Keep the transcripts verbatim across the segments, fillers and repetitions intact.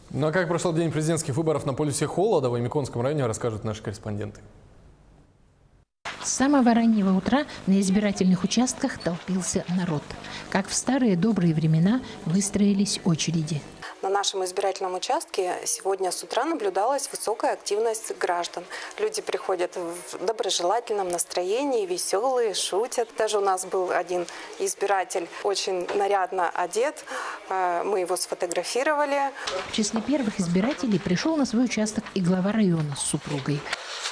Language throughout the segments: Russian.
Ну а как прошел день президентских выборов на полюсе холода в Аймяконском районе, расскажут наши корреспонденты. С самого раннего утра на избирательных участках толпился народ. Как в старые добрые времена выстроились очереди. На нашем избирательном участке сегодня с утра наблюдалась высокая активность граждан. Люди приходят в доброжелательном настроении, веселые, шутят. Даже у нас был один избиратель очень нарядно одет. Мы его сфотографировали. В числе первых избирателей пришел на свой участок и глава района с супругой.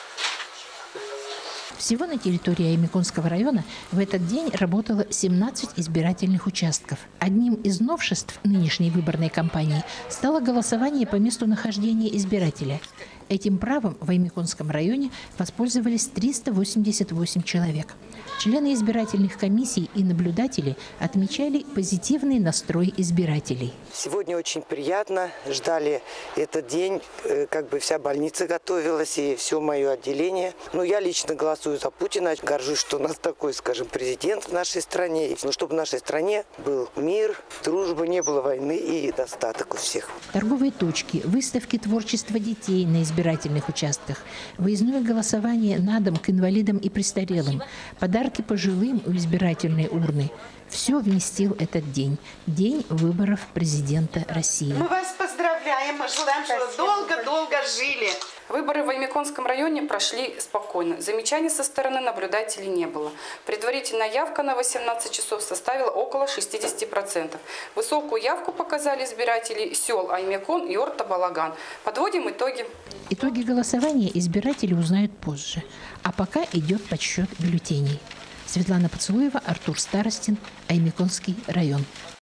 Всего на территории Аймяконского района в этот день работало семнадцать избирательных участков. Одним из новшеств нынешней выборной кампании стало голосование по месту нахождения избирателя. Этим правом в Аймяконском районе воспользовались триста восемьдесят восемь человек. Члены избирательных комиссий и наблюдатели отмечали позитивный настрой избирателей. Сегодня очень приятно. Ждали этот день. Как бы вся больница готовилась и все мое отделение. Но я лично голосую за Путина. Горжусь, что у нас такой, скажем, президент в нашей стране. Но чтобы в нашей стране был мир, дружба, не было войны и достаток у всех. Торговые точки, выставки творчества детей на избирательных участках, выездное голосование на дом к инвалидам и престарелым, подарки пожилым у избирательной урны. Все вместил этот день. День выборов президента России. Мы вас поздравляем, мы желаем, чтобы долго-долго жили. Выборы в Аймяконском районе прошли спокойно. Замечаний со стороны наблюдателей не было. Предварительная явка на восемнадцать часов составила около шестидесяти процентов. Высокую явку показали избиратели сел Аймякон и Орта-Балаган. Подводим итоги. Итоги голосования избиратели узнают позже. А пока идет подсчет бюллетеней. Светлана Поцелуева, Артур Старостин, Аймяконский район.